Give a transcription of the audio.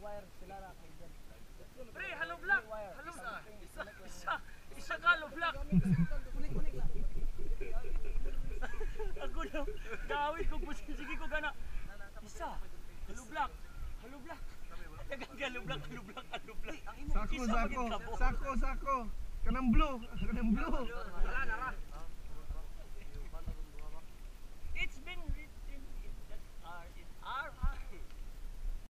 Pre, halo black. Halo isa ka halo black. Ako na gawin ko sige ko gana. Isa. Halo black. Halo black. Halo black. Sako. Kanang blue.